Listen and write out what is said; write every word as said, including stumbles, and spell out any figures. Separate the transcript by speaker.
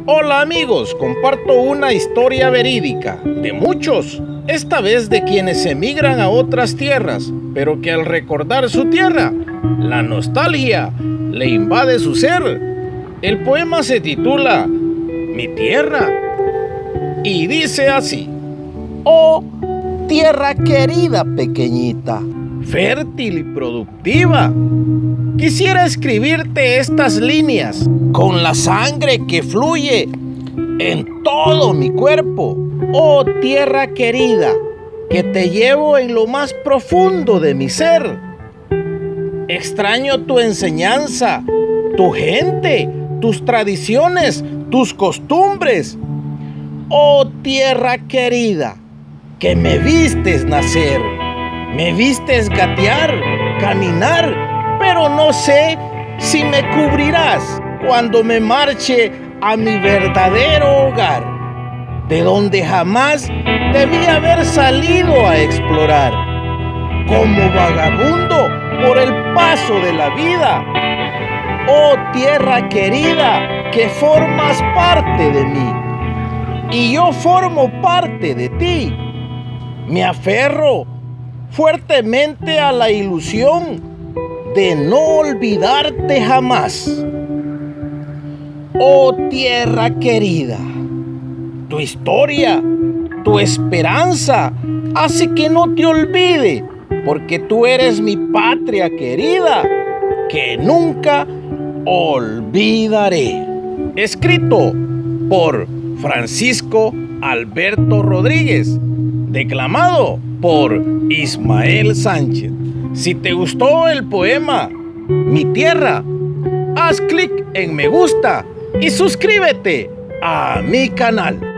Speaker 1: Hola amigos, comparto una historia verídica, de muchos, esta vez de quienes emigran a otras tierras, pero que al recordar su tierra, la nostalgia le invade su ser. El poema se titula Mi tierra y dice así:
Speaker 2: Oh, tierra querida pequeñita,
Speaker 1: fértil y productiva, quisiera escribirte estas líneas con la sangre que fluye en todo mi cuerpo. Oh tierra querida, que te llevo en lo más profundo de mi ser. Extraño tu enseñanza, tu gente, tus tradiciones, tus costumbres. Oh tierra querida, que me vistes nacer, me vistes gatear, caminar, pero no sé si me cubrirás cuando me marche a mi verdadero hogar, de donde jamás debí haber salido a explorar, como vagabundo por el paso de la vida. Oh tierra querida, que formas parte de mí, y yo formo parte de ti. Me aferro fuertemente a la ilusión de no olvidarte jamás. Oh tierra querida, tu historia, tu esperanza hace que no te olvide, porque tú eres mi patria querida, que nunca olvidaré. Escrito por Francisco Alberto Rodríguez, declamado por Ismael Sánchez. Si te gustó el poema Mi Tierra, haz clic en me gusta y suscríbete a mi canal.